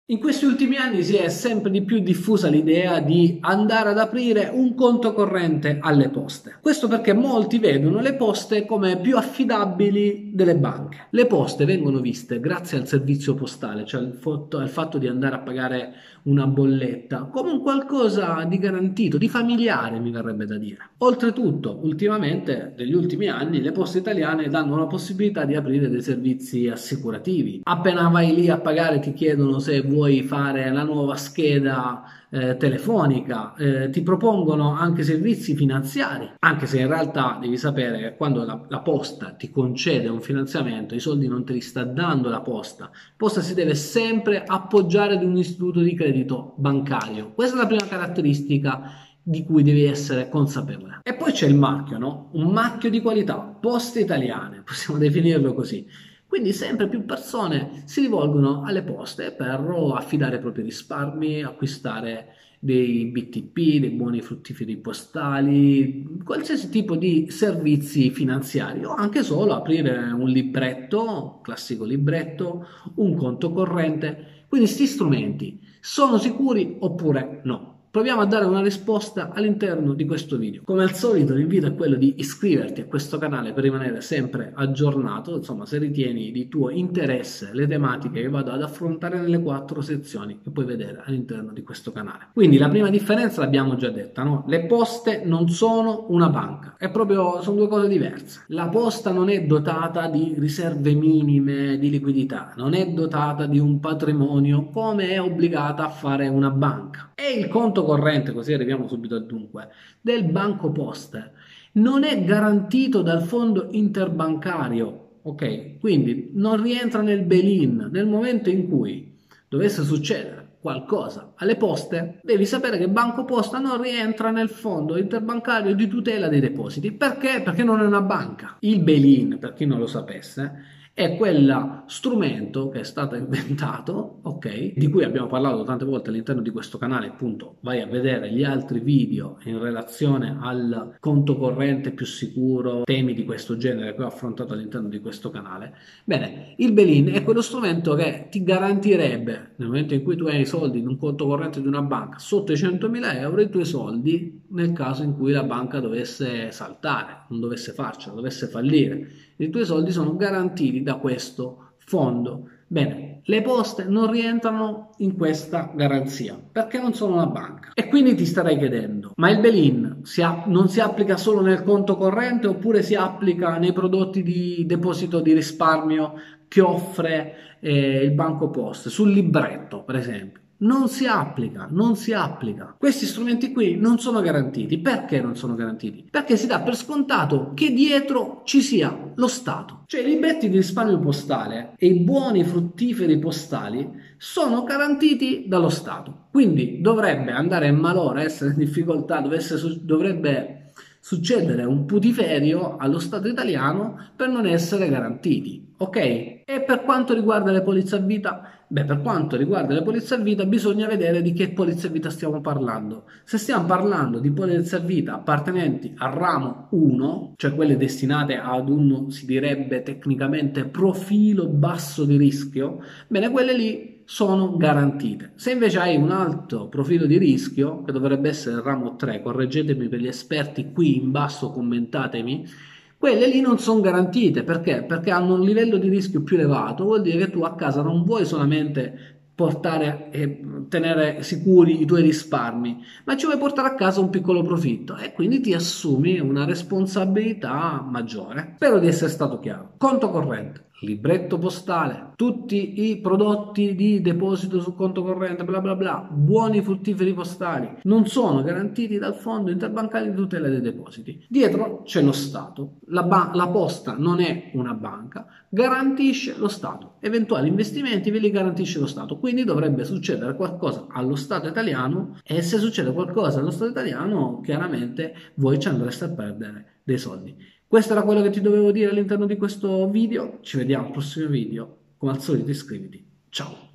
In questi ultimi anni si è sempre di più diffusa l'idea di andare ad aprire un conto corrente alle poste. Questo perché molti vedono le poste come più affidabili delle banche. Le poste vengono viste, grazie al servizio postale, cioè al fatto di andare a pagare una bolletta, come un qualcosa di garantito, di familiare, mi verrebbe da dire. Oltretutto, ultimamente, negli ultimi anni, le poste italiane danno la possibilità di aprire dei servizi assicurativi. Appena vai lì a pagare ti chiedono se vuoi fare la nuova scheda telefonica, ti propongono anche servizi finanziari, anche se in realtà devi sapere che quando la posta ti concede un finanziamento, i soldi non te li sta dando la posta si deve sempre appoggiare ad un istituto di credito bancario. Questa è la prima caratteristica di cui devi essere consapevole. E poi c'è il marchio, no? Un marchio di qualità, Poste Italiane, possiamo definirlo così. Quindi sempre più persone si rivolgono alle poste per affidare i propri risparmi, acquistare dei BTP, dei buoni fruttiferi postali, qualsiasi tipo di servizi finanziari o anche solo aprire un libretto, classico libretto, un conto corrente. Quindi questi strumenti sono sicuri oppure no? Proviamo a dare una risposta all'interno di questo video. Come al solito l'invito è quello di iscriverti a questo canale per rimanere sempre aggiornato, insomma se ritieni di tuo interesse le tematiche che vado ad affrontare nelle 4 sezioni che puoi vedere all'interno di questo canale. Quindi la prima differenza l'abbiamo già detta, no? Le poste non sono una banca, sono due cose diverse. La posta non è dotata di riserve minime di liquidità, non è dotata di un patrimonio come è obbligata a fare una banca. E il conto corrente, così arriviamo subito al dunque, del Banco Poste non è garantito dal fondo interbancario, ok? Quindi non rientra nel bail-in. Nel momento in cui dovesse succedere qualcosa alle poste, devi sapere che Banco Posta non rientra nel fondo interbancario di tutela dei depositi. Perché? Perché non è una banca. Il bail-in, per chi non lo sapesse, è quel strumento che è stato inventato, ok, di cui abbiamo parlato tante volte all'interno di questo canale, appunto vai a vedere gli altri video in relazione al conto corrente più sicuro, temi di questo genere che ho affrontato all'interno di questo canale. Bene, il bail-in è quello strumento che ti garantirebbe, nel momento in cui tu hai i soldi in un conto corrente di una banca sotto i 100.000 euro, i tuoi soldi nel caso in cui la banca dovesse saltare, non dovesse farcela, dovesse fallire. I tuoi soldi sono garantiti da questo fondo. Bene, le poste non rientrano in questa garanzia perché non sono una banca. E quindi ti starei chiedendo, ma il bail-in non si applica solo nel conto corrente oppure si applica nei prodotti di deposito di risparmio che offre il Banco Poste, sul libretto per esempio? Non si applica, non si applica. Questi strumenti qui non sono garantiti. Perché non sono garantiti? Perché si dà per scontato che dietro ci sia lo Stato. Cioè i libretti di risparmio postale e i buoni fruttiferi postali sono garantiti dallo Stato. Quindi dovrebbe andare in malora, essere in difficoltà, dovrebbe succedere un putiferio allo Stato italiano per non essere garantiti. Ok? E per quanto riguarda le polizze a vita? Beh, per quanto riguarda le polizze a vita bisogna vedere di che polizze a vita stiamo parlando. Se stiamo parlando di polizze a vita appartenenti al ramo 1, cioè quelle destinate ad un, si direbbe tecnicamente, profilo basso di rischio, bene, quelle lì sono garantite. Se invece hai un alto profilo di rischio, che dovrebbe essere il ramo 3, correggetemi per gli esperti qui in basso, commentatemi, quelle lì non sono garantite perché? Perché hanno un livello di rischio più elevato, vuol dire che tu a casa non vuoi solamente portare e tenere sicuri i tuoi risparmi, ma ci vuoi portare a casa un piccolo profitto e quindi ti assumi una responsabilità maggiore. Spero di essere stato chiaro. Conto corrente, libretto postale, tutti i prodotti di deposito sul conto corrente, bla bla bla, buoni fruttiferi postali, non sono garantiti dal fondo interbancario di tutela dei depositi. Dietro c'è lo Stato, la posta non è una banca, garantisce lo Stato, eventuali investimenti ve li garantisce lo Stato, quindi dovrebbe succedere qualcosa allo Stato italiano e se succede qualcosa allo Stato italiano chiaramente voi ci andreste a perdere dei soldi. Questo era quello che ti dovevo dire all'interno di questo video, ci vediamo al prossimo video, come al solito iscriviti, ciao!